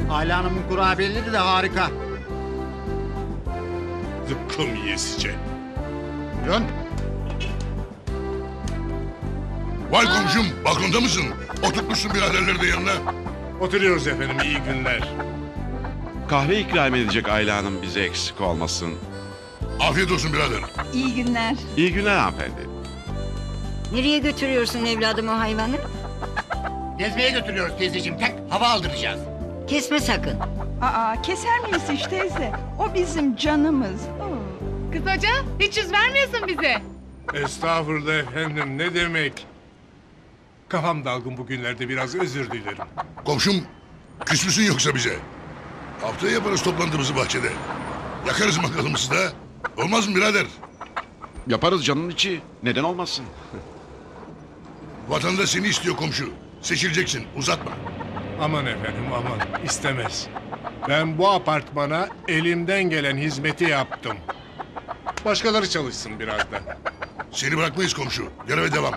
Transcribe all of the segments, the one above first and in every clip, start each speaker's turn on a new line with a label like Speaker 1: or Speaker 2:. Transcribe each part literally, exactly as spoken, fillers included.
Speaker 1: Ayla Hanım'ın kurabiyeleri de harika.
Speaker 2: Zıkkım yiyesice.
Speaker 1: Buyurun.
Speaker 3: Vay komşum, balkonda mısın? Oturtmuşsun biraderleri de yanına.
Speaker 2: Oturuyoruz efendim, iyi günler.
Speaker 4: Kahve ikram edecek Ayla Hanım bize eksik olmasın.
Speaker 3: Afiyet olsun birader.
Speaker 5: İyi günler.
Speaker 4: İyi günler hanımefendi.
Speaker 6: Nereye götürüyorsun evladım o hayvanı?
Speaker 1: Gezmeye götürüyoruz teyzeciğim. Tek hava aldıracağız.
Speaker 6: Kesme sakın.
Speaker 5: Aa, keser miyiz hiç teyze? O bizim canımız. Oo.
Speaker 7: Kız hoca hiç yüz vermiyorsun bize.
Speaker 2: Estağfurullah efendim, ne demek? Kafam dalgın bugünlerde, biraz özür dilerim.
Speaker 3: Komşum, küs müsün yoksa bize? Haftaya yaparız toplantımızı bahçede. Yakarız mangalımızı da. Olmaz mı birader?
Speaker 4: Yaparız canın içi. Neden olmasın?
Speaker 3: Vatandaş seni istiyor komşu. Seçileceksin, uzatma.
Speaker 2: Aman efendim, aman, istemez. Ben bu apartmana elimden gelen hizmeti yaptım. Başkaları çalışsın biraz da.
Speaker 3: Seni bırakmayız komşu. Göreve devam.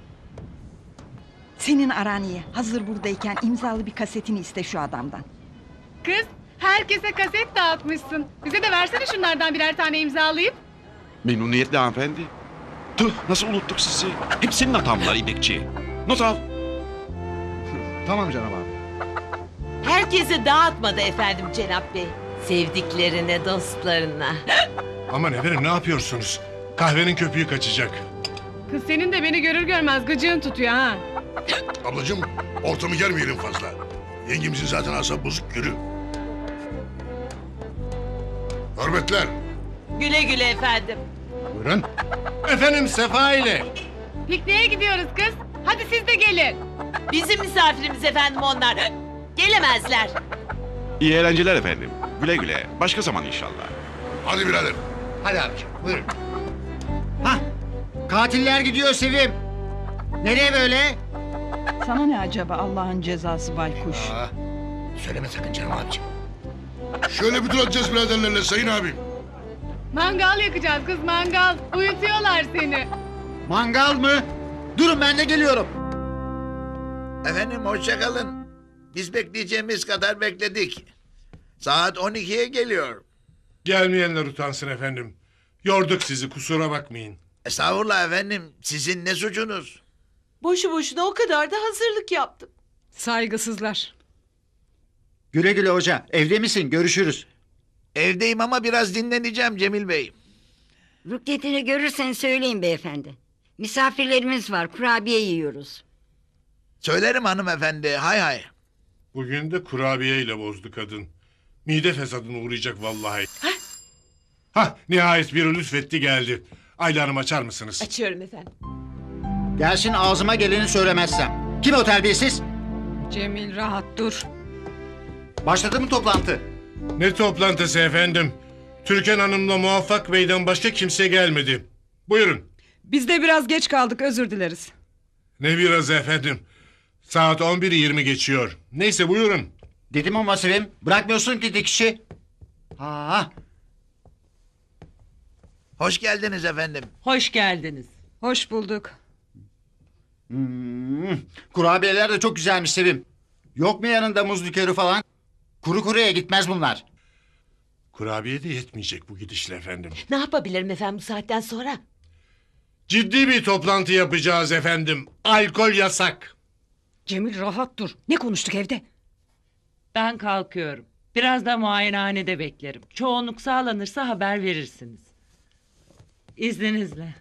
Speaker 5: Senin aran iyi. Hazır buradayken imzalı bir kasetini iste şu adamdan.
Speaker 7: Kız herkese kaset dağıtmışsın. Bize de versene şunlardan birer tane imzalayıp.
Speaker 4: Memnuniyetle hanımefendi. Tüh, nasıl unuttuk sizi? Hep senin hatan var İpekçi. Not al.
Speaker 1: Tamam canım abi.
Speaker 8: Herkese dağıtmadı efendim Cenap Bey. Sevdiklerine, dostlarına.
Speaker 2: Aman efendim, ne yapıyorsunuz? Kahvenin köpüğü kaçacak.
Speaker 7: Kız senin de beni görür görmez gıcığın tutuyor ha.
Speaker 3: Ablacığım, ortamı germeyelim fazla. Yengemizin zaten asabı bozuk, yürü. Hürmetler.
Speaker 8: Güle güle efendim.
Speaker 2: Buyurun. Efendim, Sefa ile.
Speaker 7: Pikniğe gidiyoruz kız. Hadi siz de gelin.
Speaker 8: Bizim misafirimiz efendim onlar. Gelemezler.
Speaker 4: İyi eğlenceler efendim. Güle güle. Başka zaman inşallah.
Speaker 3: Hadi birader.
Speaker 1: Hadi abiciğim buyurun. Hah, katiller gidiyor Sevim. Nereye böyle?
Speaker 5: Sana ne acaba Allah'ın cezası baykuş?
Speaker 1: Aa, söyleme sakın canım abiciğim.
Speaker 3: Şöyle bir tur atacağız biraderlerle sayın abim.
Speaker 7: Mangal yakacağız kız mangal. Uyutuyorlar seni.
Speaker 1: Mangal mı? Durun ben de geliyorum.
Speaker 9: Efendim hoşça kalın. Biz bekleyeceğimiz kadar bekledik. Saat on ikiye geliyor.
Speaker 2: Gelmeyenler utansın efendim. Yorduk sizi, kusura bakmayın.
Speaker 9: Estağfurullah efendim. Sizin ne suçunuz?
Speaker 8: Boşu boşuna o kadar da hazırlık yaptım.
Speaker 7: Saygısızlar.
Speaker 1: Güle güle hoca. Evde misin? Görüşürüz.
Speaker 9: Evdeyim ama biraz dinleneceğim Cemil Bey.
Speaker 6: Rukyetini görürsen söyleyin beyefendi. Misafirlerimiz var, kurabiye yiyoruz.
Speaker 9: Söylerim hanımefendi, hay hay.
Speaker 2: Bugün de kurabiyeyle bozdu kadın. Mide fesadına uğrayacak vallahi. Hah, nihayet biri lütfetti geldi. Ayla Hanım, açar mısınız?
Speaker 8: Açıyorum efendim.
Speaker 1: Gelsin ağzıma geleni söylemezsem. Kim o terbiyesiz?
Speaker 7: Cemil rahat dur.
Speaker 1: Başladı mı toplantı?
Speaker 2: Ne toplantısı efendim? Türkan Hanım'la Muvaffak Bey'den başka kimse gelmedi. Buyurun.
Speaker 7: Biz de biraz geç kaldık özür dileriz.
Speaker 2: Ne biraz efendim. Saat on biri yirmi geçiyor. Neyse buyurun.
Speaker 1: Dedim ama Sevim. Bırakmıyorsun ki dikişi. Ha.
Speaker 9: Hoş geldiniz efendim.
Speaker 8: Hoş geldiniz.
Speaker 7: Hoş bulduk.
Speaker 1: Hmm, kurabiyeler de çok güzelmiş Sevim. Yok mu yanında muz likörü falan? Kuru kuruya gitmez bunlar.
Speaker 2: Kurabiye de yetmeyecek bu gidişle efendim.
Speaker 8: Ne yapabilirim efendim bu saatten sonra?
Speaker 2: Ciddi bir toplantı yapacağız efendim. Alkol yasak.
Speaker 7: Cemil rahat dur. Ne konuştuk evde?
Speaker 10: Ben kalkıyorum. Biraz da muayenehanede beklerim. Çoğunluk sağlanırsa haber verirsiniz. İzninizle.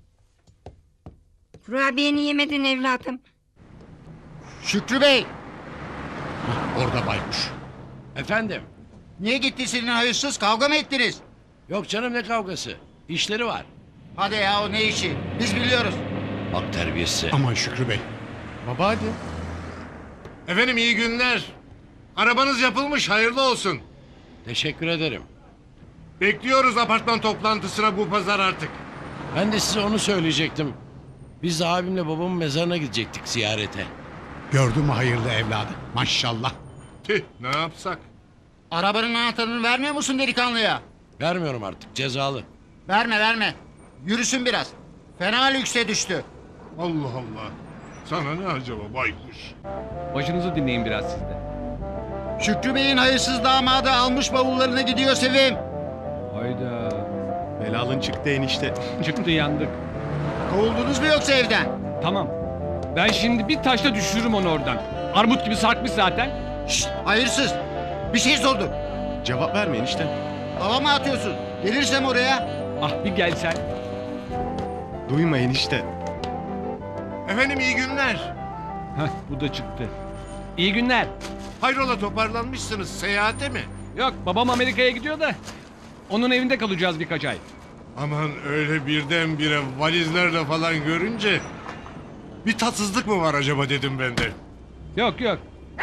Speaker 6: Kurabiyeni yemedin evladım.
Speaker 1: Şükrü Bey.
Speaker 11: Orada baykuş. Efendim?
Speaker 1: Niye gitti senin hayırsız? Kavga mı ettiniz?
Speaker 11: Yok canım, ne kavgası? İşleri var.
Speaker 1: Hadi ya o ne işi? Biz biliyoruz.
Speaker 11: Bak terbiyesiz.
Speaker 2: Aman Şükrü Bey. Baba hadi. Efendim iyi günler. Arabanız yapılmış, hayırlı olsun.
Speaker 11: Teşekkür ederim.
Speaker 2: Bekliyoruz apartman toplantısına bu pazar artık.
Speaker 11: Ben de size onu söyleyecektim. Biz de abimle babamın mezarına gidecektik ziyarete.
Speaker 12: Gördün mü hayırlı evladı? Maşallah.
Speaker 2: Tüh, ne yapsak?
Speaker 1: Arabanın anahtarını vermiyor musun delikanlıya?
Speaker 11: Vermiyorum artık, cezalı.
Speaker 1: Verme verme. Yürüsün biraz. Fena lükse düştü.
Speaker 2: Allah Allah. Sana ne acaba baykuş?
Speaker 13: Başınızı dinleyin biraz siz de.
Speaker 1: Şükrü Bey'in hayırsız damadı almış bavullarını gidiyor Sevim.
Speaker 13: Hayda.
Speaker 14: Belalın çıktı enişte.
Speaker 13: Çıktı yandık.
Speaker 1: Kovuldunuz mu yoksa evden?
Speaker 13: Tamam. Ben şimdi bir taşla düşürürüm onu oradan. Armut gibi sarkmış zaten.
Speaker 1: Şşt, hayırsız. Bir şey sordum.
Speaker 14: Cevap verme enişte.
Speaker 1: Hava mı atıyorsun? Gelirsem oraya.
Speaker 13: Ah bir gelsen.
Speaker 14: Duyma enişte.
Speaker 2: Efendim iyi günler.
Speaker 13: Heh, bu da çıktı. İyi günler.
Speaker 2: Hayrola toparlanmışsınız seyahate mi?
Speaker 13: Yok babam Amerika'ya gidiyor da. Onun evinde kalacağız birkaç ay.
Speaker 2: Aman öyle birdenbire valizlerle falan görünce... Bir tatsızlık mı var acaba dedim ben de.
Speaker 13: Yok yok.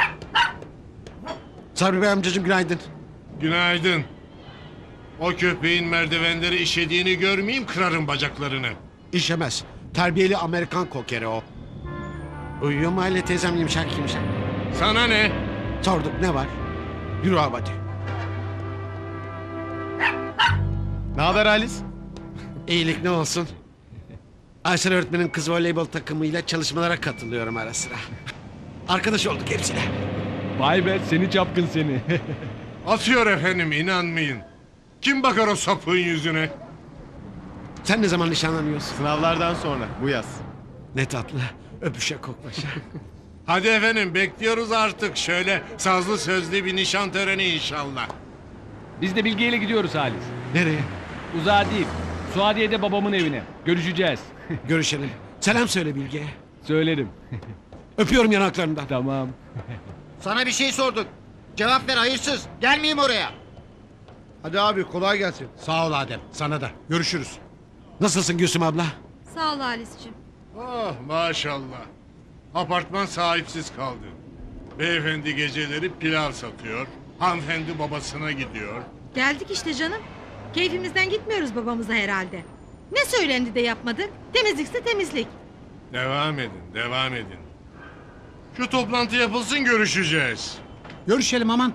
Speaker 11: Sabri Bey amcacığım günaydın.
Speaker 2: Günaydın. O köpeğin merdivenleri işediğini görmeyeyim, kırarım bacaklarını.
Speaker 11: İşemez. Terbiyeli Amerikan kokeri o. Uyuyor mu Aile teyzem yumuşak yumuşak?
Speaker 2: Sana ne?
Speaker 11: Sorduk ne var? Yürü abi hadi.
Speaker 14: Ne haber Halis?
Speaker 11: İyilik ne olsun? Aysel öğretmenin kız voleybol takımıyla çalışmalara katılıyorum ara sıra. Arkadaş olduk hepsine.
Speaker 13: Vay be seni çapkın seni.
Speaker 2: Atıyor efendim, inanmayın. Kim bakar o sapığın yüzüne?
Speaker 11: Sen ne zaman nişanlanıyorsun?
Speaker 14: Sınavlardan sonra bu yaz.
Speaker 11: Ne tatlı. Öpüşe koklaşa.
Speaker 2: Hadi efendim bekliyoruz artık. Şöyle sazlı sözlü bir nişan töreni inşallah.
Speaker 13: Biz de Bilge ile gidiyoruz Halis.
Speaker 11: Nereye?
Speaker 13: Uzağa değil. Suadiye'de babamın evine. Görüşeceğiz.
Speaker 11: Görüşelim. Selam söyle Bilge'ye.
Speaker 13: Söylerim.
Speaker 11: Öpüyorum yanaklarından.
Speaker 13: Tamam.
Speaker 1: Sana bir şey sorduk. Cevap ver hayırsız. Gelmeyeyim oraya.
Speaker 12: Hadi abi kolay gelsin. Sağ ol Adem. Sana da. Görüşürüz.
Speaker 11: Nasılsın Gülsüm abla?
Speaker 6: Sağ ol Halis'ciğim.
Speaker 2: Oh maşallah. Apartman sahipsiz kaldı. Beyefendi geceleri pilav satıyor. Hanımefendi babasına gidiyor.
Speaker 6: Geldik işte canım. Keyfimizden gitmiyoruz babamıza herhalde. Ne söylendi de yapmadık? Temizlikse temizlik.
Speaker 2: Devam edin, devam edin. Şu toplantı yapılsın, görüşeceğiz.
Speaker 12: Görüşelim aman.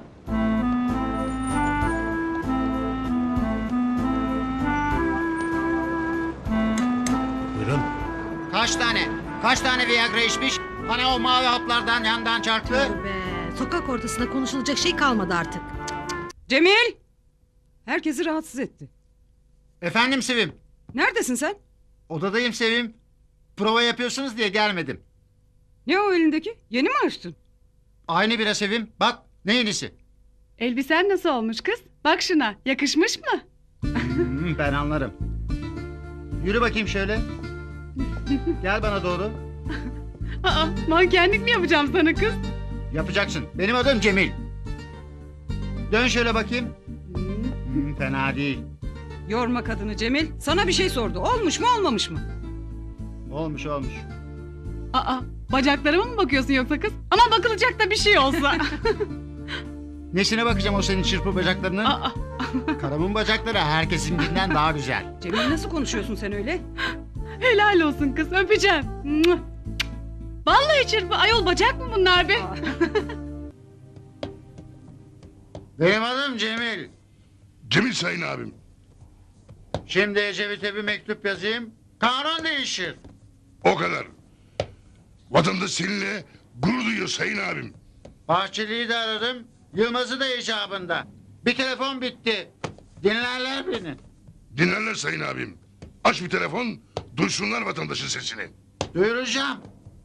Speaker 12: Buyurun.
Speaker 1: Kaç tane? Kaç tane Viagra içmiş? Bana o mavi haplardan yandan çarptı.
Speaker 6: Be, sokak ortasında konuşulacak şey kalmadı artık.
Speaker 5: Cemil! Herkesi rahatsız etti.
Speaker 1: Efendim Sevim.
Speaker 5: Neredesin sen?
Speaker 1: Odadayım Sevim. Prova yapıyorsunuz diye gelmedim.
Speaker 5: Ne o elindeki? Yeni mi açtın?
Speaker 1: Aynı bira Sevim. Bak ne yenisi.
Speaker 7: Elbisen nasıl olmuş kız? Bak şuna, yakışmış mı?
Speaker 1: Hmm, ben anlarım. Yürü bakayım şöyle. Gel bana doğru.
Speaker 7: Aa, mankenlik mi yapacağım sana kız?
Speaker 1: Yapacaksın. Benim adım Cemil. Dön şöyle bakayım. Hmm, fena değil.
Speaker 5: Yorma kadını Cemil. Sana bir şey sordu. Olmuş mu olmamış mı?
Speaker 1: Olmuş olmuş.
Speaker 7: Aa, bacaklarıma mı bakıyorsun yoksa kız? Ama bakılacak da bir şey olsa.
Speaker 1: Nesine bakacağım o senin çırpı bacaklarının?
Speaker 7: Aa.
Speaker 1: Karımın bacakları herkesinkinden daha güzel.
Speaker 5: Cemil nasıl konuşuyorsun sen öyle?
Speaker 7: Helal olsun kız, öpeceğim. Mua. Vallahi çırpı, ayol bacak mı bunlar be?
Speaker 1: Benim adım Cemil.
Speaker 3: Cemil Sayın abim.
Speaker 1: Şimdi Ecevit'e bir mektup yazayım. Kanun değişir.
Speaker 3: O kadar. Vatandaş seninle gurur duyuyor Sayın abim.
Speaker 1: Bahçeli'yi de aradım. Yılmaz'ı da icabında. Bir telefon bitti. Dinlerler beni.
Speaker 3: Dinlerler Sayın abim. Aç bir telefon, duysunlar vatandaşın sesini.
Speaker 1: Duyuracağım.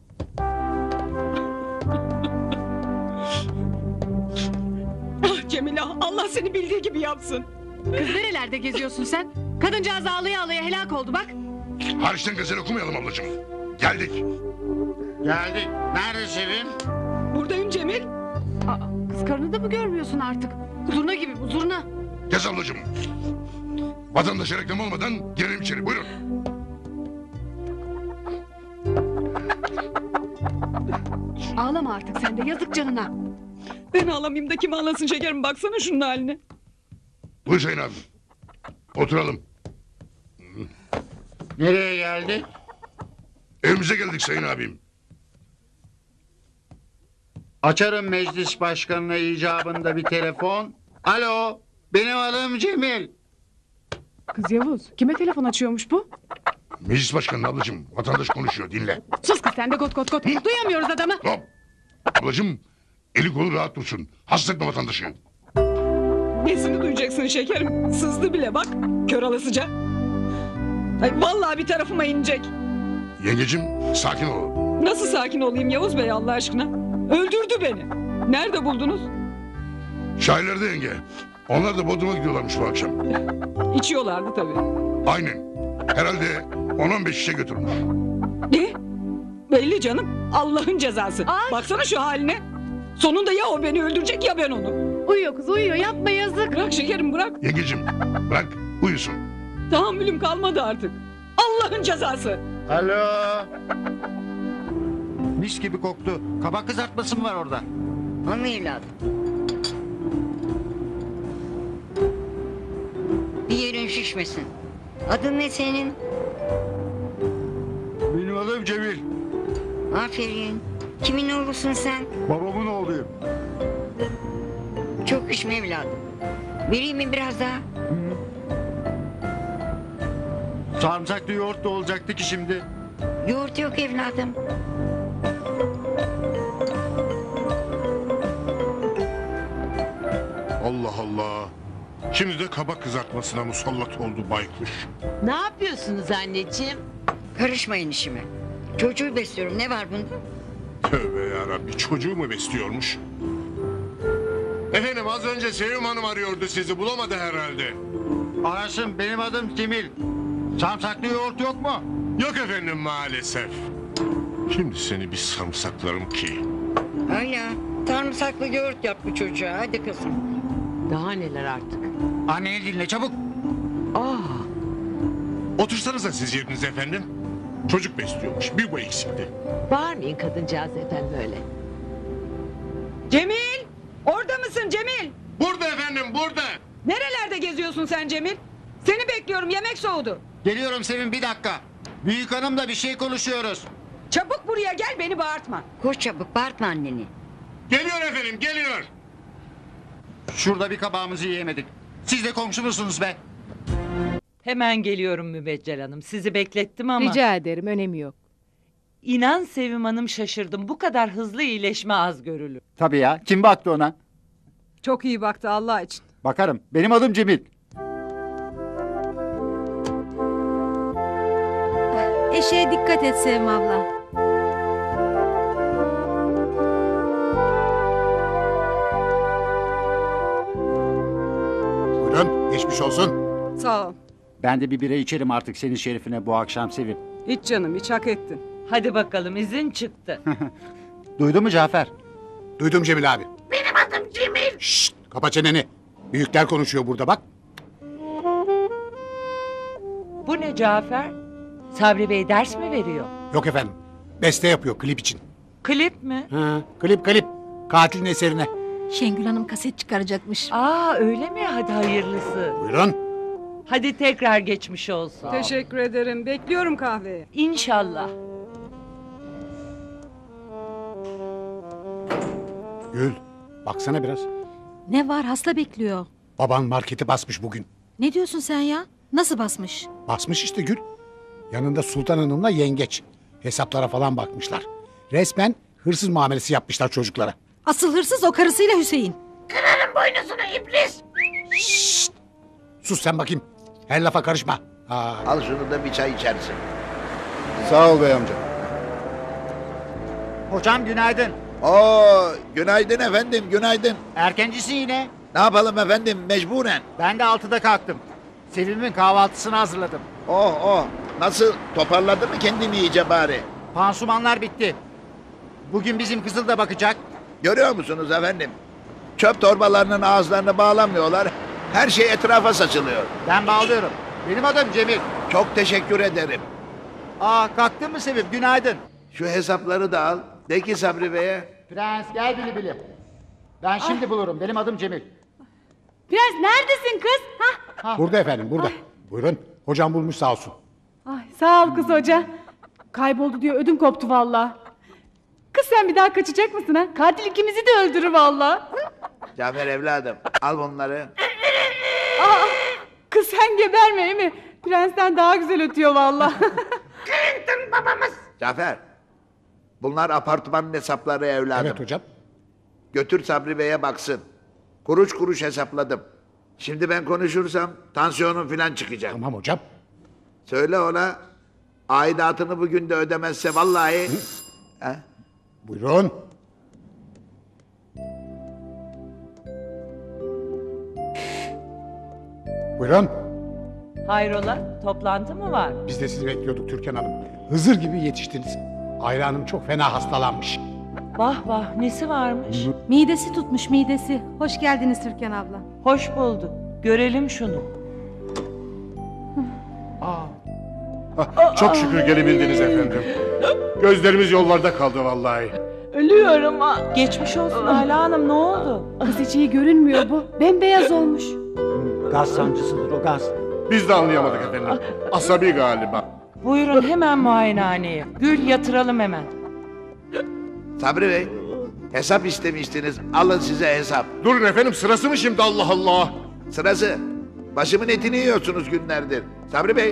Speaker 5: Ah Cemil ah, Allah seni bildiği gibi yapsın.
Speaker 7: Kız nerelerde geziyorsun sen? Kadıncağız ağlaya ağlaya helak oldu bak.
Speaker 3: Hariçten gazel okumayalım ablacığım. Geldik.
Speaker 1: Geldik. Nerede Sevim?
Speaker 5: Buradayım Cemil.
Speaker 7: Aa, kız karını da mı görmüyorsun artık? Zurna gibi bu, zurna.
Speaker 3: Gez ablacığım. Vatandaşa reklam olmadan girelim içeri. Buyurun.
Speaker 7: Ağlama artık sen de, yazık canına.
Speaker 5: Ben ağlamayayım da kim ağlasın şekerim, baksana şunun haline.
Speaker 3: Buyur Sayın abim. Oturalım.
Speaker 1: Nereye geldik?
Speaker 3: Evimize geldik Sayın abim.
Speaker 1: Açarım meclis başkanına icabında bir telefon. Alo, benim adım Cemil.
Speaker 7: Kız Yavuz, kime telefon açıyormuş bu?
Speaker 3: Meclis başkanı ablacığım. Vatandaş konuşuyor, dinle.
Speaker 7: Sus kız sen de got got got. Duyamıyoruz adamı.
Speaker 3: Hop. Ablacığım, Eli kolu rahat dursun. Hasta etme vatandaşı.
Speaker 15: Nesini duyacaksın şekerim? Sızdı bile bak. Kör alasıca. Ay vallahi bir tarafıma inecek.
Speaker 3: Yengecim sakin ol.
Speaker 15: Nasıl sakin olayım Yavuz Bey Allah aşkına? Öldürdü beni. Nerede buldunuz?
Speaker 3: Şairlerde yenge. Onlar da Bodrum'a gidiyorlarmış bu akşam.
Speaker 15: İçiyorlardı tabii.
Speaker 3: Aynen. Herhalde on on beş şişe götürmüş.
Speaker 15: Ne? Belli canım. Allah'ın cezası. Baksana şu haline. Sonunda ya o beni öldürecek ya ben onu.
Speaker 7: Uyuyor kız uyuyor yapma yazık.
Speaker 15: Bırak şekerim bırak.
Speaker 3: Yengecim bırak uyusun.
Speaker 15: Tahammülüm kalmadı artık. Allah'ın cezası.
Speaker 1: Alo. Mis gibi koktu. Kabak kızartması mı var orada?
Speaker 16: O mu evladım? Bir yerin şişmesin. Adın ne senin?
Speaker 1: Benim adım Cemil.
Speaker 16: Aferin. Kimin oğlusun sen?
Speaker 1: Babamın oğluyum.
Speaker 16: Çok içme evladım. Vereyim mi biraz daha?
Speaker 1: Sarımsaklı yoğurt da olacaktı ki şimdi.
Speaker 16: Yoğurt yok evladım.
Speaker 2: Allah Allah. Şimdi de kabak kızartmasına musallat oldu baykuş.
Speaker 8: Ne yapıyorsunuz anneciğim?
Speaker 16: Karışmayın işime. Çocuğu besliyorum. Ne var bunda?
Speaker 2: Tövbe yarabbi, çocuğu mu besliyormuş? Efendim az önce Sevim Hanım arıyordu, sizi bulamadı herhalde.
Speaker 1: Arasın, benim adım Cemil. Sarımsaklı yoğurt yok mu?
Speaker 2: Yok efendim maalesef. Şimdi seni bir sarımsaklarım ki.
Speaker 16: Öyle. Sarımsaklı yoğurt yap bu çocuğa. Hadi kızım.
Speaker 8: Daha neler artık?
Speaker 1: Anneni dinle çabuk.
Speaker 8: Aa,
Speaker 2: Otursanıza siz yeriniz efendim. Çocuk besliyormuş, bir bu eksikti.
Speaker 8: bağırmayın kadıncağız efendim öyle.
Speaker 15: Cemil! Orada mısın Cemil?
Speaker 2: Burada efendim, burada.
Speaker 15: Nerelerde geziyorsun sen Cemil? Seni bekliyorum yemek soğudu.
Speaker 1: Geliyorum Sevim bir dakika. Büyük hanımla bir şey konuşuyoruz.
Speaker 15: Çabuk buraya gel beni bağırtma.
Speaker 16: Koş çabuk bağırtma anneni.
Speaker 2: Geliyor efendim, geliyor.
Speaker 1: Şurada bir kabağımızı yiyemedik. Siz de komşu musunuz be?
Speaker 10: Hemen geliyorum Mübeccel Hanım. Sizi beklettim ama.
Speaker 7: Rica ederim önemi yok.
Speaker 10: İnan Sevim Hanım şaşırdım. Bu kadar hızlı iyileşme az görülür.
Speaker 1: Tabii ya. Kim baktı ona?
Speaker 15: Çok iyi baktı Allah için.
Speaker 1: Bakarım. Benim adım Cemil.
Speaker 6: Eşeğe dikkat et Sevim abla.
Speaker 12: Buyurun geçmiş olsun.
Speaker 15: Sağ ol.
Speaker 1: Ben de bir bira içerim artık senin şerifine bu akşam Sevim.
Speaker 15: İç canım iç hak ettin.
Speaker 10: Hadi bakalım izin çıktı.
Speaker 1: Duydun mu Cafer?
Speaker 12: Duydum Cemil abi. Benim adım Cemil. Şşt kapa çeneni. Büyükler konuşuyor burada bak.
Speaker 10: Bu ne Cafer? Sabri Bey ders mi veriyor?
Speaker 12: Yok efendim. Beste yapıyor klip için.
Speaker 10: Klip mi?
Speaker 12: Ha, klip klip. Katilin eserine.
Speaker 6: Şengül Hanım kaset çıkaracakmış.
Speaker 10: Aa öyle mi? Hadi hayırlısı.
Speaker 12: Buyurun.
Speaker 10: Hadi tekrar geçmiş olsun.
Speaker 15: Teşekkür ederim. Bekliyorum kahveyi.
Speaker 10: İnşallah.
Speaker 12: Gül baksana biraz.
Speaker 6: Ne var hasta bekliyor.
Speaker 12: Baban marketi basmış bugün.
Speaker 6: Ne diyorsun sen ya? Nasıl basmış?
Speaker 12: Basmış işte Gül. Yanında Sultan Hanım'la yengeç. Hesaplara falan bakmışlar. Resmen hırsız muamelesi yapmışlar çocuklara.
Speaker 6: Asıl hırsız o karısıyla Hüseyin.
Speaker 12: Şşt! Sus sen bakayım. Her lafa karışma. Aa.
Speaker 9: Al şunu da bir çay içersin.
Speaker 14: Sağ ol bey amca.
Speaker 1: Hocam günaydın.
Speaker 9: Oo, günaydın efendim günaydın.
Speaker 1: Erkencisin yine.
Speaker 9: Ne yapalım efendim mecburen.
Speaker 1: Ben de altıda kalktım. Sevim'in kahvaltısını hazırladım.
Speaker 9: Oh oh. Nasıl toparladı mı kendini iyice bari?
Speaker 1: Pansumanlar bitti. Bugün bizim kızıl da bakacak.
Speaker 9: Görüyor musunuz efendim? Çöp torbalarının ağızlarını bağlamıyorlar. Her şey etrafa saçılıyor.
Speaker 1: Ben bağlıyorum. Benim adım Cemil.
Speaker 9: Çok teşekkür ederim.
Speaker 1: Aa kalktın mı Sevim? Günaydın.
Speaker 9: Şu hesapları da al. De ki Sabri Bey'e.
Speaker 1: Prens gel bili bili. Ben şimdi bulurum. Benim adım Cemil.
Speaker 7: Prens neredesin kız? Hah.
Speaker 12: Burada efendim burada. Buyurun. Hocam bulmuş sağ olsun.
Speaker 7: Ay, sağ ol kız hoca. Kayboldu diyor ödüm koptu valla. Kız sen bir daha kaçacak mısın ha? Katil ikimizi de öldürür valla.
Speaker 9: Cafer evladım al bunları.
Speaker 7: Aa, kız sen geberme değil mi? Prensten daha güzel ötüyor valla.
Speaker 9: Cafer. Bunlar apartmanın hesapları evladım.
Speaker 12: Evet hocam.
Speaker 9: Götür Sabri Bey'e baksın. Kuruş kuruş hesapladım. Şimdi ben konuşursam tansiyonum falan çıkacak.
Speaker 12: Tamam hocam.
Speaker 9: Söyle ona aidatını bugün de ödemezse vallahi... Ha?
Speaker 12: Buyurun. Buyurun.
Speaker 10: Hayrola? Toplantı mı var?
Speaker 12: Biz de sizi bekliyorduk Türkan Hanım. Hızır gibi yetiştiniz. Ayla Hanım çok fena hastalanmış.
Speaker 10: Vah vah, nesi varmış?
Speaker 7: Midesi tutmuş midesi. Hoş geldiniz Türkan abla.
Speaker 10: Hoş bulduk. Görelim şunu.
Speaker 2: Çok şükür gelebildiniz efendim. Gözlerimiz yollarda kaldı vallahi.
Speaker 10: Ölüyorum ha. Geçmiş olsun Ayla Hanım, ne oldu?
Speaker 7: Kız hiç iyi görünmüyor bu. Bembeyaz olmuş.
Speaker 14: Gaz sancısıdır o gaz.
Speaker 2: Biz de anlayamadık efendim. Asabi galiba.
Speaker 10: Buyurun hemen muayenehaneye. Gül yatıralım hemen.
Speaker 9: Sabri Bey, hesap istemiştiniz. Alın size hesap.
Speaker 2: Durun efendim, sırası mı şimdi, Allah Allah?
Speaker 9: Sırası. Başımın etini yiyorsunuz günlerdir. Sabri Bey.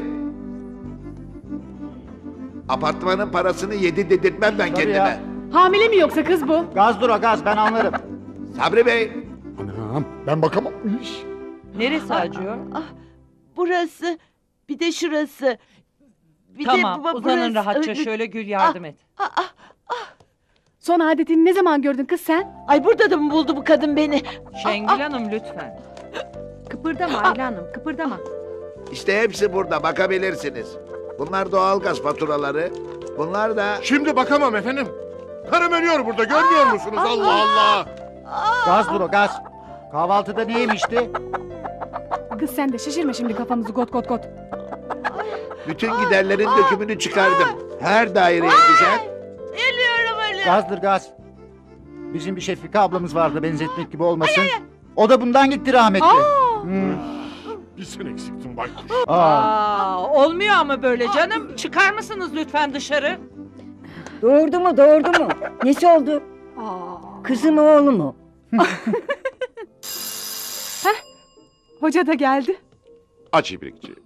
Speaker 9: Apartmanın parasını yedi dedirtmem ben kendime.
Speaker 14: ya.
Speaker 7: Hamile mi yoksa kız bu?
Speaker 14: Gazdır o gaz ben anlarım.
Speaker 9: Sabri Bey.
Speaker 12: Anam ben bakamam. Üş.
Speaker 10: Neresi acıyor?
Speaker 8: Burası. Bir de şurası. Bir
Speaker 10: Tamam,
Speaker 8: de bu-
Speaker 10: uzanın
Speaker 8: burası.
Speaker 10: rahatça, şöyle Gül yardım et.
Speaker 7: Son adetini ne zaman gördün kız sen?
Speaker 8: Ay burada da mı buldu bu kadın beni?
Speaker 10: Şengül Hanım lütfen.
Speaker 7: Kıpırdama Ayla Hanım, kıpırdama.
Speaker 9: İşte hepsi burada, bakabilirsiniz. Bunlar doğalgaz faturaları. Bunlar da...
Speaker 2: Şimdi bakamam efendim. Karım ölüyor burada, görmüyor musunuz? Allah Allah!
Speaker 14: Gazdır o gaz. Kahvaltıda ne yemişti?
Speaker 7: Kız sen de şişirme şimdi kafamızı got got got.
Speaker 9: Bütün giderlerin dökümünü çıkardım. Her daireye düşer.
Speaker 8: Ölüyorum ölüyorum.
Speaker 14: Gazdır gaz. Bizim bir Şefika ablamız vardı benzetmek gibi olmasın. O da bundan gitti rahmetli. Hmm.
Speaker 2: Bir sen eksiktin baykuş.
Speaker 14: Aa.
Speaker 10: Aa, olmuyor ama böyle canım. Çıkar mısınız lütfen dışarı?
Speaker 16: Doğurdu mu doğurdu mu? Nesi oldu? Kızı mı oğlu mu?
Speaker 7: Hoca da geldi.
Speaker 4: Aç ibrikçi.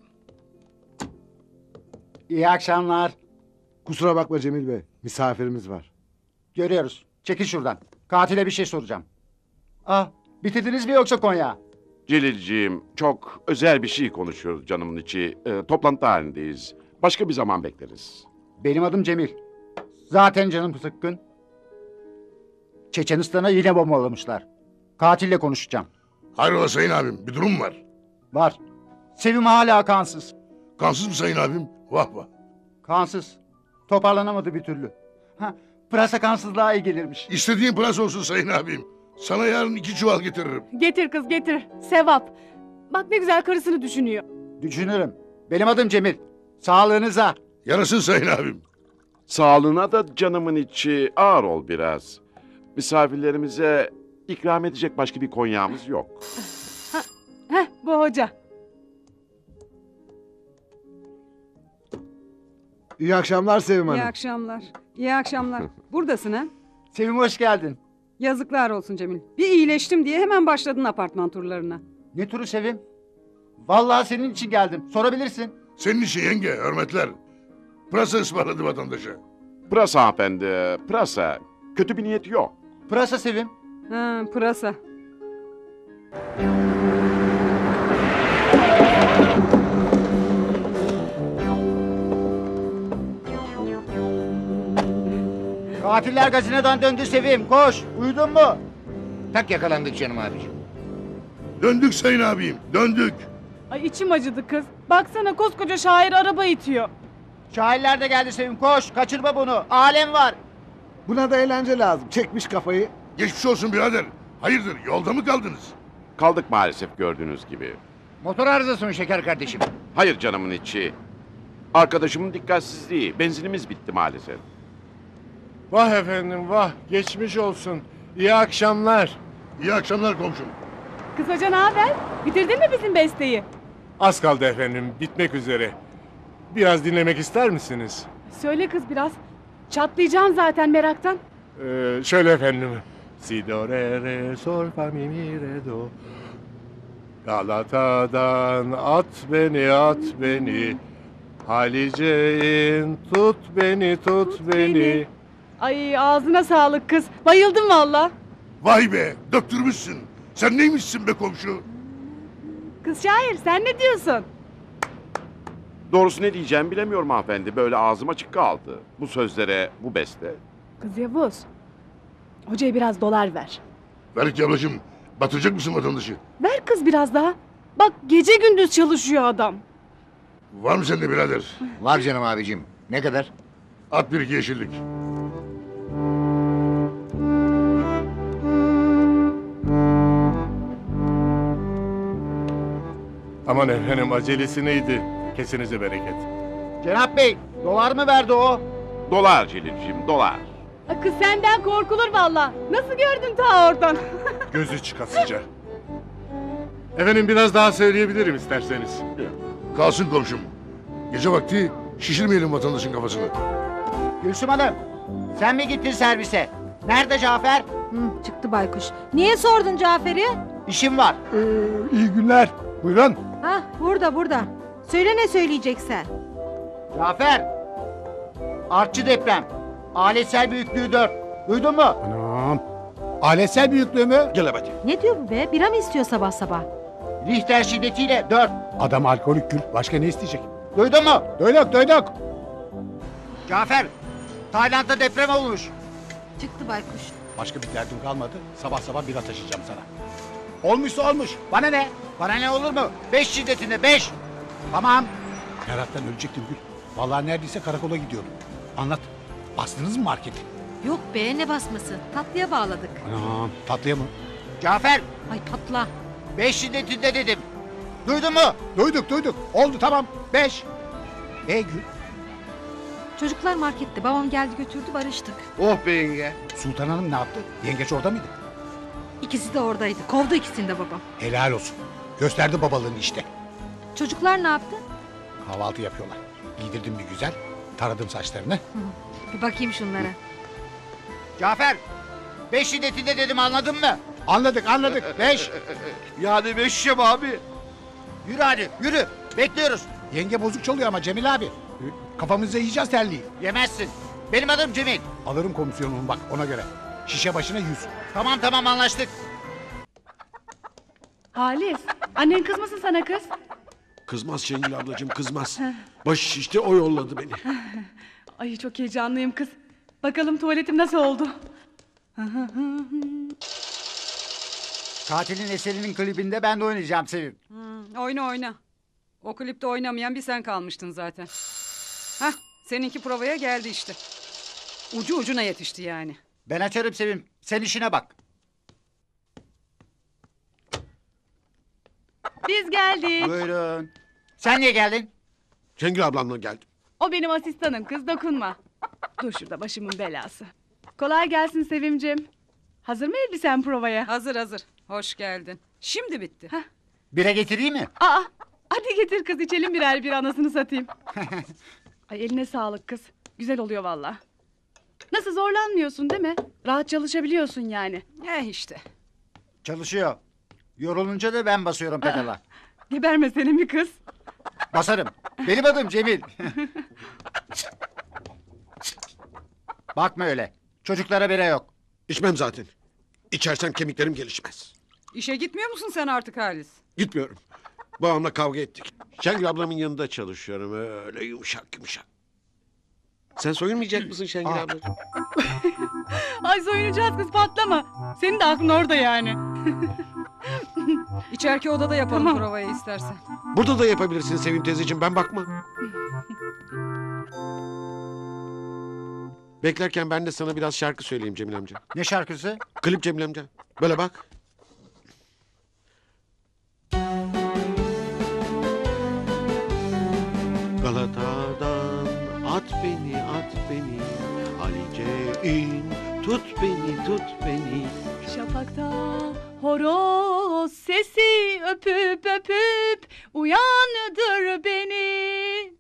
Speaker 14: İyi akşamlar.
Speaker 17: Kusura bakma Cemil Bey. Misafirimiz var.
Speaker 14: Görüyoruz. Çekil şuradan. Katile bir şey soracağım. Ah, bitirdiniz mi yoksa Konya?
Speaker 4: Celilciğim, çok özel bir şey konuşuyoruz canımın içi. Ee, toplantı halindeyiz. Başka bir zaman bekleriz.
Speaker 14: Benim adım Cemil. Zaten canım sıkkın. Çeçenistan'a yine bombalamışlar. Katille konuşacağım.
Speaker 3: Hayrola sayın abim, bir durum mu var?
Speaker 14: Var. Sevim hala kansız.
Speaker 3: Kansız mı sayın abim? Vah vah.
Speaker 14: Kansız. Toparlanamadı bir türlü. Ha, pırasa kansızlığa iyi gelirmiş.
Speaker 3: İstediğin pırasa olsun sayın abim. Sana yarın iki çuval getiririm.
Speaker 7: Getir kız getir. Sevap. Bak ne güzel karısını düşünüyor.
Speaker 14: Düşünürüm. Benim adım Cemil. Sağlığınıza.
Speaker 3: Yarasın sayın abim.
Speaker 4: Sağlığına da canımın içi ağır ol biraz. Misafirlerimize ikram edecek başka bir konyağımız yok.
Speaker 7: Heh bu hoca.
Speaker 17: İyi akşamlar Sevim Hanım.
Speaker 15: İyi akşamlar. İyi akşamlar. Buradasın ha?
Speaker 14: Sevim hoş geldin.
Speaker 15: Yazıklar olsun Cemil. Bir iyileştim diye hemen başladın apartman turlarına.
Speaker 14: Ne turu Sevim? Vallahi senin için geldim. Sorabilirsin.
Speaker 3: Senin için yenge, hürmetler. Pırasa ısmarladı vatandaşa.
Speaker 4: Pırasa hanımefendi, pırasa. Kötü bir niyeti yok.
Speaker 14: Pırasa Sevim.
Speaker 15: Ha, pırasa.
Speaker 14: Katiller gazinodan döndü Sevim. Koş. Uyudun mu?
Speaker 9: Tak yakalandık canım abiciğim.
Speaker 3: Döndük sayın abim, döndük.
Speaker 7: Ay içim acıdı kız. Baksana koskoca şair araba itiyor.
Speaker 14: Şairler de geldi Sevim. Koş. Kaçırma bunu. Alem var.
Speaker 17: Buna da eğlence lazım. Çekmiş kafayı.
Speaker 3: Geçmiş olsun birader. Hayırdır, yolda mı kaldınız?
Speaker 4: Kaldık maalesef gördüğünüz gibi.
Speaker 9: Motor arızası mı şeker kardeşim?
Speaker 4: Hayır canımın içi. Arkadaşımın dikkatsizliği. Benzinimiz bitti maalesef.
Speaker 2: Vah efendim vah, geçmiş olsun. İyi akşamlar.
Speaker 3: İyi akşamlar komşum.
Speaker 7: Kız hoca ne haber? Bitirdin mi bizim besteyi?
Speaker 2: Az kaldı efendim, bitmek üzere. Biraz dinlemek ister misiniz?
Speaker 7: Söyle kız biraz. Çatlayacağım zaten meraktan.
Speaker 2: Ee, şöyle efendim. Si do re re sol fa mi mi re do. Galata'dan at beni at beni. Halice'in tut beni tut,
Speaker 7: Tut
Speaker 2: beni.
Speaker 7: beni. Ay ağzına sağlık kız. Bayıldım valla.
Speaker 3: Vay be döktürmüşsün. Sen neymişsin be komşu?
Speaker 7: Kız şair sen ne diyorsun?
Speaker 4: Doğrusu ne diyeceğimi bilemiyorum hanımefendi. Böyle ağzım açık kaldı. Bu sözlere, bu beste.
Speaker 7: Kız Yavuz. Hocaya biraz dolar ver.
Speaker 3: Ver ki ablacığım. Batıracak mısın vatandaşı?
Speaker 7: Ver kız biraz daha. Bak gece gündüz çalışıyor adam.
Speaker 3: Var mı sende birader?
Speaker 14: Var canım abicim. Ne kadar?
Speaker 3: At bir iki yeşillik.
Speaker 2: Aman efendim acelesi neydi? Kesinize bereket.
Speaker 14: Cenap Bey dolar mı verdi o?
Speaker 4: Dolar Celil'ciğim, dolar.
Speaker 7: Kız senden korkulur valla. Nasıl gördün ta oradan?
Speaker 2: Gözü çıkasıca. Efendim biraz daha söyleyebilirim isterseniz.
Speaker 3: Kalsın komşum. Gece vakti şişirmeyelim vatandaşın kafasını.
Speaker 14: Gülsüm Hanım. Sen mi gittin servise? Nerede Cafer?
Speaker 6: Hı, çıktı baykuş. Niye sordun Cafer'i?
Speaker 14: İşim var.
Speaker 12: iyi günler. Buyurun.
Speaker 6: Hah burada burada. Söyle ne söyleyeceksen.
Speaker 14: Cafer. Artçı deprem. Aletsel büyüklüğü dört. Duydun mu?
Speaker 12: Anam. Aletsel büyüklüğü mü?
Speaker 4: Gel hadi.
Speaker 6: Ne diyor bu be? Bira mı istiyor sabah sabah?
Speaker 14: Richter şiddetiyle dört.
Speaker 12: Adam alkolik Gül. Başka ne isteyecek?
Speaker 14: Duydun mu?
Speaker 12: Duyduk duyduk.
Speaker 14: Cafer. Tayland'da deprem olmuş.
Speaker 6: Çıktı baykuş.
Speaker 12: Başka bir derdim kalmadı. Sabah sabah bira taşıyacağım sana. Olmuşsa olmuş. Bana ne?
Speaker 14: Bana ne olur mu? Beş şiddetinde beş. Tamam.
Speaker 12: Meraktan ölecektim Gül. Vallahi neredeyse karakola gidiyordum. Anlat. Bastınız mı marketi?
Speaker 6: Yok be ne basması. Tatlıya bağladık.
Speaker 12: Anam tatlıya mı?
Speaker 14: Cafer.
Speaker 6: Ay patla.
Speaker 14: Beş şiddetinde dedim. Duydun mu?
Speaker 12: Duyduk duyduk. Oldu tamam. Beş. E Gül.
Speaker 6: Çocuklar markette. Babam geldi götürdü barıştık.
Speaker 12: Oh be yenge. Sultan Hanım ne yaptı? Yengeç orada mıydı?
Speaker 6: İkisi de oradaydı. Kovdu ikisini de babam.
Speaker 12: Helal olsun. Gösterdi babalığını işte.
Speaker 6: Çocuklar ne yaptı?
Speaker 12: Kahvaltı yapıyorlar. Giydirdim bir güzel. Taradım saçlarını.
Speaker 6: Bir bakayım şunlara.
Speaker 14: Cafer. Beş şiddetinde dedim anladın mı?
Speaker 12: Anladık anladık. Beş.
Speaker 14: Yani beş şişe mi abi? Yürü hadi yürü. Bekliyoruz.
Speaker 12: Yenge bozuk çalıyor ama Cemil abi. Kafamıza yiyeceğiz terliği.
Speaker 14: Yemezsin. Benim adım Cemil.
Speaker 12: Alırım komisyonumu bak ona göre. Şişe başına yüz.
Speaker 14: Tamam tamam anlaştık.
Speaker 7: Halis. Annen kızmasın sana kız.
Speaker 11: Kızmaz Şengül ablacığım kızmaz. Baş şişti o yolladı beni.
Speaker 7: Ay çok heyecanlıyım kız. Bakalım tuvaletim nasıl oldu?
Speaker 14: Katilin eserinin klibinde ben de oynayacağım Sevim.
Speaker 15: Hmm, oyna oyna. O klipte oynamayan bir sen kalmıştın zaten. Hah seninki provaya geldi işte. Ucu ucuna yetişti yani.
Speaker 14: Ben açarım Sevim. Sen işine bak.
Speaker 7: Biz geldik.
Speaker 14: Buyurun. Sen niye geldin?
Speaker 11: Şengül ablamla geldim.
Speaker 7: O benim asistanım kız dokunma. Dur şurada başımın belası. Kolay gelsin Sevimcim. Hazır mı elbisen provaya?
Speaker 15: Hazır hazır. Hoş geldin. Şimdi bitti.
Speaker 7: Hah.
Speaker 14: Bire getireyim mi?
Speaker 7: Aa, hadi getir kız içelim birer bir anasını satayım. Ay eline sağlık kız. Güzel oluyor valla. Nasıl zorlanmıyorsun değil mi? Rahat çalışabiliyorsun yani.
Speaker 15: Eh işte.
Speaker 14: Çalışıyor. Yorulunca da ben basıyorum pedala.
Speaker 7: Geberme senin bir kız.
Speaker 14: Basarım. Benim adım Cemil. Bakma öyle. Çocuklara bire yok.
Speaker 11: İçmem zaten. İçersem kemiklerim gelişmez.
Speaker 15: İşe gitmiyor musun sen artık Halis?
Speaker 11: Gitmiyorum. Babamla kavga ettik. Şengül ablamın yanında çalışıyorum. Öyle yumuşak yumuşak. Sen soyunmayacak mısın Şengül ablacığım?
Speaker 7: Ay soyunacağız kız patlama. Senin de aklın orada yani.
Speaker 15: İçeriki odada yapalım
Speaker 7: Tamam.
Speaker 15: provayı istersen.
Speaker 11: Burada da yapabilirsin Sevim teyzeciğim ben bakmam. Beklerken ben de sana biraz şarkı söyleyeyim Cemil amca.
Speaker 14: Ne şarkısı?
Speaker 11: Klip Cemil amca. Böyle bak. Galata'dan at beni at beni Halice in tut beni tut beni.
Speaker 7: Şafakta horoz sesi öpüp öpüp uyandır beni.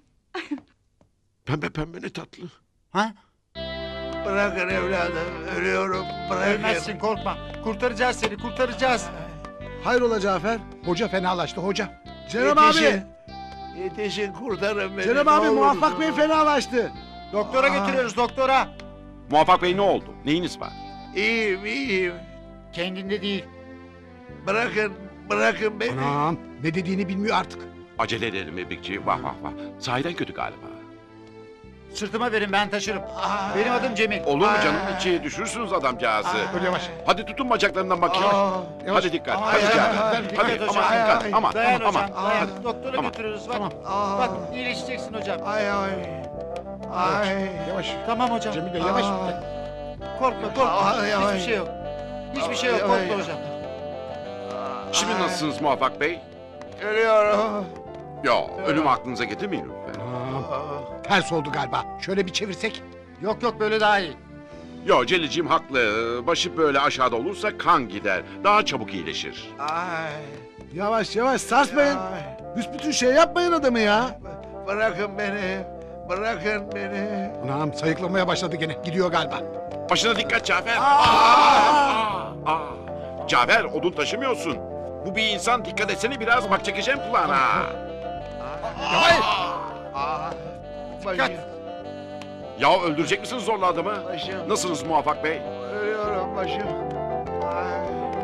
Speaker 11: Pembe pembe ne tatlı.
Speaker 14: Ha?
Speaker 9: Bırakın evladım, ölüyorum. Bırakın.
Speaker 14: Ölmezsin korkma. Kurtaracağız seni kurtaracağız.
Speaker 12: Hayrola Cafer? Hoca fenalaştı hoca.
Speaker 17: Cenab abi.
Speaker 9: Yetişin. Yetişin kurtarın beni.
Speaker 17: Cenab
Speaker 9: ne
Speaker 17: abi
Speaker 9: olur.
Speaker 17: Muvaffak Bey fenalaştı.
Speaker 14: Doktora götürüyoruz doktora.
Speaker 4: Muvaffak Bey ne oldu? Neyiniz var?
Speaker 9: İyiyim, iyiyim.
Speaker 14: Kendinde değil.
Speaker 9: Bırakın, bırakın beni.
Speaker 12: Anam ne dediğini bilmiyor artık.
Speaker 4: Acele edelim İbrikçi. Vah vah vah. Sahiden kötü galiba.
Speaker 14: Sırtıma verin ben taşırım. Benim adım Cemil.
Speaker 4: Olur mu canım içi? Düşürürsünüz adamcağızı.
Speaker 12: Dur yavaş.
Speaker 4: Hadi tutun bacaklarından bakayım.
Speaker 12: Yavaş.
Speaker 4: Hadi dikkat.
Speaker 14: Ay,
Speaker 4: Hadi
Speaker 14: ay,
Speaker 4: Cafer.
Speaker 14: ay,
Speaker 4: Hadi
Speaker 14: dikkat hocam.
Speaker 4: aman dikkat. Aman
Speaker 14: Dayan
Speaker 4: aman
Speaker 14: hocam,
Speaker 4: aman.
Speaker 14: dayan.
Speaker 4: Hadi.
Speaker 14: Doktora
Speaker 4: Aman.
Speaker 14: götürürüz bak.
Speaker 12: Tamam.
Speaker 14: Bak iyileşeceksin hocam.
Speaker 9: Ay ay. Ay.
Speaker 12: Yavaş.
Speaker 14: Tamam hocam.
Speaker 12: Cemil Bey yavaş.
Speaker 14: Korkma korkma.
Speaker 9: Ay, ay.
Speaker 14: Hiçbir şey yok. Hiçbir şey yok
Speaker 9: Ay,
Speaker 14: korkma
Speaker 9: ay.
Speaker 14: hocam.
Speaker 4: Şimdi nasılsınız Muvaffak Bey?
Speaker 9: Ölüyorum.
Speaker 4: Ya ölüm aklınıza getirmeyin lütfen.
Speaker 12: Anam. Ters oldu galiba. Şöyle bir çevirsek.
Speaker 14: Yok yok böyle daha iyi.
Speaker 4: Yo Celil'ciğim haklı. Başı böyle aşağıda olursa kan gider. Daha çabuk iyileşir.
Speaker 9: Ay.
Speaker 17: Yavaş yavaş sarsmayın.
Speaker 9: Ay.
Speaker 17: Büsbütün şey yapmayın adamı ya.
Speaker 9: Bırakın beni. Bırakın beni.
Speaker 12: Anam sayıklamaya başladı gene. Gidiyor galiba.
Speaker 4: Başına dikkat Cafer. Aa! Aa! Cafer odun taşımıyorsun. Bu bir insan, dikkat etsene biraz, bak çekeceğim kulağına.
Speaker 12: Yavaş.
Speaker 9: Aa.
Speaker 14: Dikkat.
Speaker 4: Ya öldürecek misiniz zorla adamı?
Speaker 9: Başım.
Speaker 4: Nasılsınız Muvaffak Bey?
Speaker 9: Ölüyorum başım. Ay.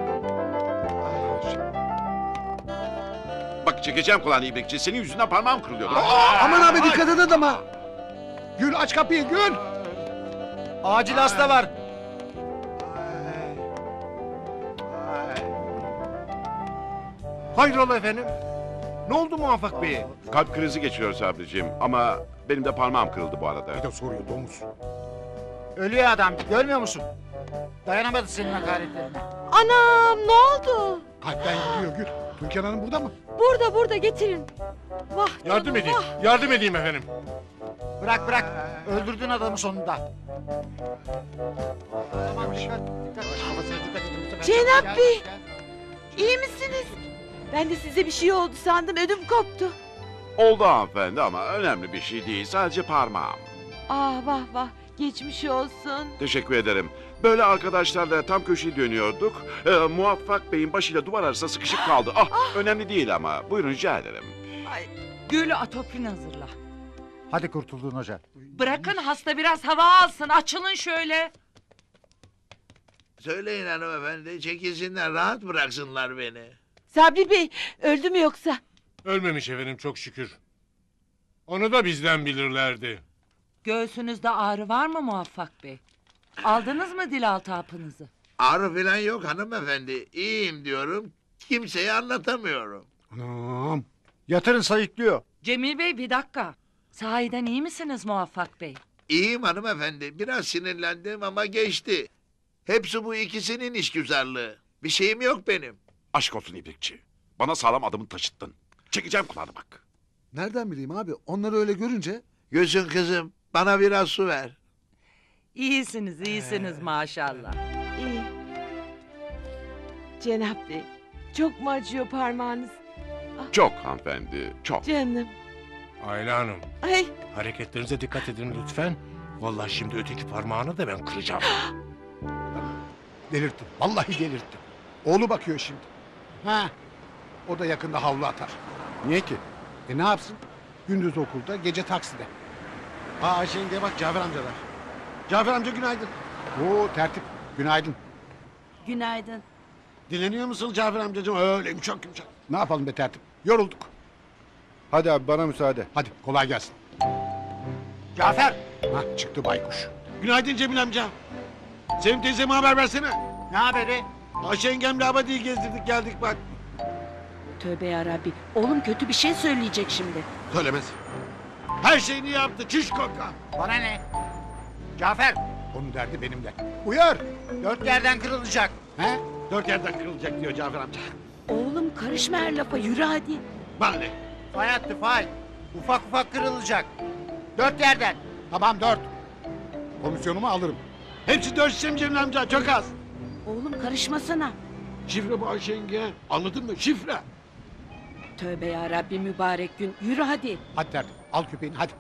Speaker 4: Bak çekeceğim kulağını İbrikçi, senin yüzünden parmağım kırılıyordu.
Speaker 17: Aman abi dikkat et adama.
Speaker 12: Gül aç kapıyı Gül.
Speaker 14: Acil hasta var.
Speaker 2: Hayrola efendim? Ne oldu Muvaffak Bey'e?
Speaker 4: Kalp krizi geçiriyor Sabriciğim ama benim de parmağım kırıldı bu arada.
Speaker 12: Bir de soruyor domuz.
Speaker 14: Ölüyor adam görmüyor musun? Dayanamadı senin hakaretlerine.
Speaker 8: Anam ne oldu?
Speaker 12: Kalpten gidiyor Gül. Türkan Hanım burada mı?
Speaker 8: Burada burada getirin. Vah
Speaker 2: Yardım
Speaker 8: canım,
Speaker 2: edeyim.
Speaker 8: vah.
Speaker 2: Yardım edeyim efendim.
Speaker 14: Bırak bırak. Öldürdün adamı sonunda. Tamam dikkat dikkat. Kafasına dikkat edin bu sefer.
Speaker 8: Cenap
Speaker 14: Gel,
Speaker 8: Bey.
Speaker 14: gel.
Speaker 8: İyi misiniz? Ben de size bir şey oldu sandım ödüm koptu.
Speaker 4: Oldu hanımefendi ama önemli bir şey değil, sadece parmağım.
Speaker 8: Ah vah vah geçmiş olsun.
Speaker 4: Teşekkür ederim. Böyle arkadaşlarla tam köşeyi dönüyorduk. Ee, Muvaffak Bey'in başıyla duvar arasında sıkışıp kaldı. Ah, önemli değil ama. Buyurun rica ederim.
Speaker 10: Gül atoprin hazırla.
Speaker 14: Hadi kurtuldun hoca.
Speaker 10: Bırakın hasta biraz hava alsın. Açılın şöyle.
Speaker 9: Söyleyin hanımefendi çekilsinler rahat bıraksınlar beni.
Speaker 8: Sabri Bey öldü mü yoksa?
Speaker 2: Ölmemiş efendim çok şükür. Onu da bizden bilirlerdi.
Speaker 10: Göğsünüzde ağrı var mı Muvaffak Bey? Aldınız mı dilaltı hapınızı?
Speaker 9: Ağrı falan yok hanımefendi. İyiyim diyorum. Kimseye anlatamıyorum.
Speaker 12: Anam.
Speaker 14: Yatırın sayıklıyor.
Speaker 10: Cemil Bey bir dakika. Sahiden iyi misiniz Muvaffak Bey?
Speaker 9: İyiyim hanımefendi. Biraz sinirlendim ama geçti. Hepsi bu ikisinin işgüzarlığı. Bir şeyim yok benim.
Speaker 4: Aşk olsun İbrikçi. Bana sağlam adımı taşıttın. Çekeceğim kulağını bak.
Speaker 17: Nereden bileyim abi? Onları öyle görünce.
Speaker 9: Gülsün kızım. Bana biraz su ver.
Speaker 10: İyisiniz, iyisiniz maşallah.
Speaker 8: İyi. Cenap Bey çok mu acıyor parmağınız?
Speaker 4: Çok hanımefendi, çok.
Speaker 8: Canım.
Speaker 2: Ayla Hanım,
Speaker 8: Ay
Speaker 2: hareketlerinize dikkat edin lütfen. Vallahi şimdi öteki parmağını da ben kıracağım.
Speaker 12: Delirtti. Vallahi delirtti. Oğlu bakıyor şimdi. Ha. O da yakında havlu atar. Niye ki? E ne yapsın? Gündüz okulda, gece takside.
Speaker 11: Aa Ayşe yengeye bak Cafer amcalar. Cafer amca günaydın.
Speaker 12: Oo tertip. Günaydın.
Speaker 8: günaydın.
Speaker 11: Dinleniyor musun Cafer amcacığım? Öyle yumuşak yumuşak.
Speaker 12: Ne yapalım be tertip? Yorulduk.
Speaker 14: Hadi abi bana müsaade.
Speaker 12: Hadi kolay gelsin.
Speaker 14: Cafer.
Speaker 12: Hah çıktı baykuş.
Speaker 11: Günaydın Cemil amca. Sevim teyzeme haber versene.
Speaker 14: Ne haberi?
Speaker 11: Ayşe yengemle abadiyi gezdirdik geldik bak.
Speaker 8: Tövbe yarabbi. Oğlum kötü bir şey söyleyecek şimdi.
Speaker 11: Söylemez. Her şeyini yaptı çiş koka.
Speaker 14: Bana ne? Cafer.
Speaker 12: Onun derdi benimle. Uyar.
Speaker 14: Dört yerden kırılacak.
Speaker 12: He?
Speaker 11: Dört yerden kırılacak diyor Cafer amca.
Speaker 8: Oğlum karışma her lafa yürü hadi.
Speaker 11: Bana ne?
Speaker 14: Fay attı fay. Ufak ufak kırılacak. Dört yerden.
Speaker 12: Tamam dört. Komisyonumu alırım.
Speaker 11: Hepsi dört şişem Cemil amca çok az.
Speaker 8: Oğlum karışmasana.
Speaker 11: Şifre bu Ayşe yenge. Anladın mı? Şifre.
Speaker 8: Tövbe yarabbi mübarek gün. Yürü hadi.
Speaker 12: Hadi tertip. Al köpeğini hadi.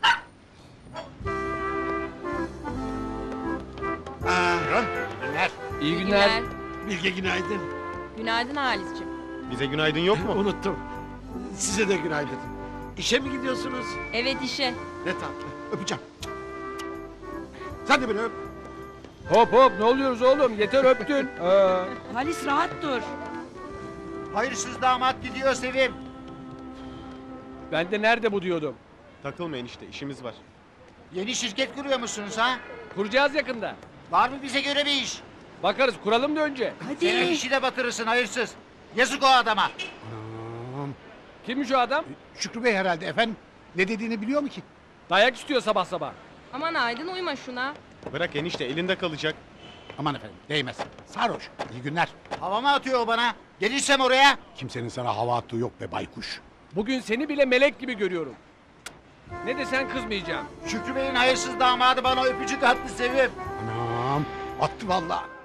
Speaker 14: Günler.
Speaker 13: İyi günler.
Speaker 11: Bilge günaydın.
Speaker 8: Günaydın Halis'ciğim.
Speaker 13: Bize günaydın yok mu?
Speaker 11: Unuttum. Size de günaydın. İşe mi gidiyorsunuz?
Speaker 8: Evet işe.
Speaker 11: Ne tatlı.
Speaker 12: Öpeceğim. Sen de beni öp.
Speaker 13: Hop hop ne oluyoruz oğlum? Yeter öptün. Aa.
Speaker 8: Halis rahat dur.
Speaker 14: Hayırsız damat gidiyor Sevim.
Speaker 13: Ben de nerede bu diyordum.
Speaker 18: Takılmayın işte işimiz var.
Speaker 14: Yeni şirket kuruyor musunuz ha?
Speaker 13: Kuracağız yakında.
Speaker 14: Var mı bize göre bir iş?
Speaker 13: Bakarız kuralım da önce.
Speaker 14: Senin işi de batırırsın hayırsız. Yazık o adama.
Speaker 12: Anam.
Speaker 13: Kimmiş o adam?
Speaker 12: Şükrü Bey herhalde efendim. Ne dediğini biliyor mu ki?
Speaker 13: Dayak istiyor sabah sabah.
Speaker 19: Aman Aydın uyma şuna.
Speaker 18: Bırak enişte elinde kalacak.
Speaker 12: Aman efendim değmez. Sarhoş. İyi günler.
Speaker 14: Hava mı atıyor o bana? Gelirsem oraya.
Speaker 12: Kimsenin sana hava attığı yok be baykuş.
Speaker 13: Bugün seni bile melek gibi görüyorum. Ne desen kızmayacağım.
Speaker 14: Şükrü Bey'in hayırsız damadı bana öpücük attı Sevim.
Speaker 12: Anam. Attı vallahi.